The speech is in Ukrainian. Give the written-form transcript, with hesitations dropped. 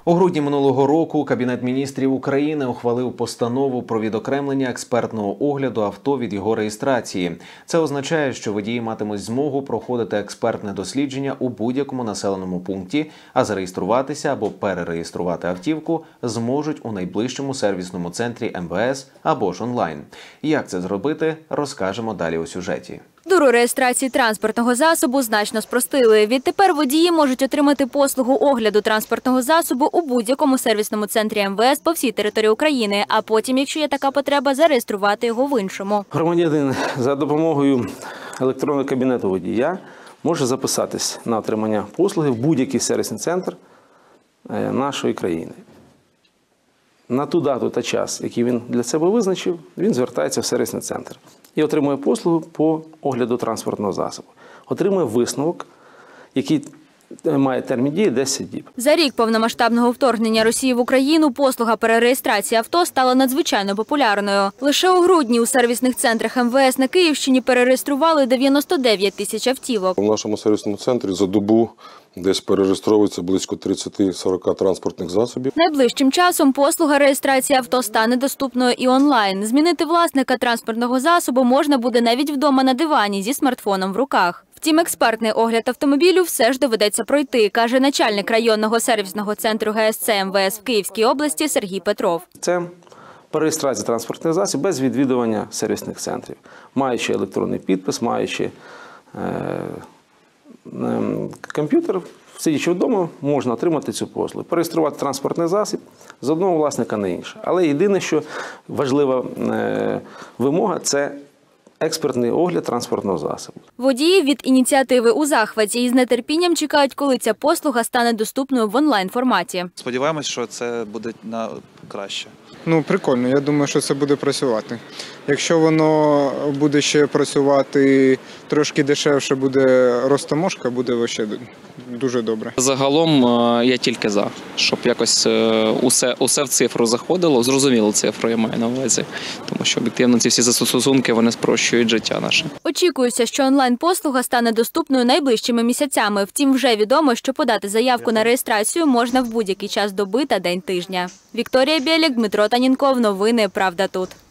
У грудні минулого року Кабінет міністрів України ухвалив постанову про відокремлення експертного огляду авто від його реєстрації. Це означає, що водії матимуть змогу проходити експертне дослідження у будь-якому населеному пункті, а зареєструватися або перереєструвати автівку зможуть у найближчому сервісному центрі МВС або ж онлайн. Як це зробити, розкажемо далі у сюжеті. Процедуру реєстрації транспортного засобу значно спростили. Відтепер водії можуть отримати послугу огляду транспортного засобу у будь-якому сервісному центрі МВС по всій території України, а потім, якщо є така потреба, зареєструвати його в іншому. Громадянин за допомогою електронного кабінету водія може записатись на отримання послуги в будь-який сервісний центр нашої країни. На ту дату та час, який він для себе визначив, він звертається в сервісний центр і отримує послугу по огляду транспортного засобу. Отримує висновок, який має термін дії 10 діб. За рік повномасштабного вторгнення Росії в Україну послуга перереєстрації авто стала надзвичайно популярною. Лише у грудні у сервісних центрах МВС на Київщині перереєстрували 99 тисяч автівок. У нашому сервісному центрі за добу десь перереєстровується близько 30-40 транспортних засобів. Найближчим часом послуга реєстрації авто стане доступною і онлайн. Змінити власника транспортного засобу можна буде навіть вдома на дивані зі смартфоном в руках. Втім, експертний огляд автомобілю все ж доведеться пройти, каже начальник районного сервісного центру ГСЦ МВС в Київській області Сергій Петров. Це перереєстрація транспортних засобів без відвідування сервісних центрів, маючи електронний підпис, маючи комп'ютер, сидячи вдома, можна отримати цю послугу. Перереєструвати транспортний засіб з одного власника на інший. Але єдине, що важлива вимога – це експертний огляд транспортного засобу. Водії від ініціативи у захваті і з нетерпінням чекають, коли ця послуга стане доступною в онлайн-форматі. Сподіваємось, що це буде на краще. Прикольно, я думаю, що це буде працювати. Якщо воно буде ще працювати трошки дешевше, буде розтаможка, буде ще дуже добре. Загалом я тільки за, щоб якось усе в цифру заходило, зрозуміло цифру я маю на увазі, тому що об'єктивно ці всі застосунки, вони спрощують життя наше. Очікується, що онлайн-послуга стане доступною найближчими місяцями. Втім, вже відомо, що подати заявку на реєстрацію можна в будь-який час доби та день тижня. Вікторія Білік, Дмитро Танінков. Новини «Правда тут».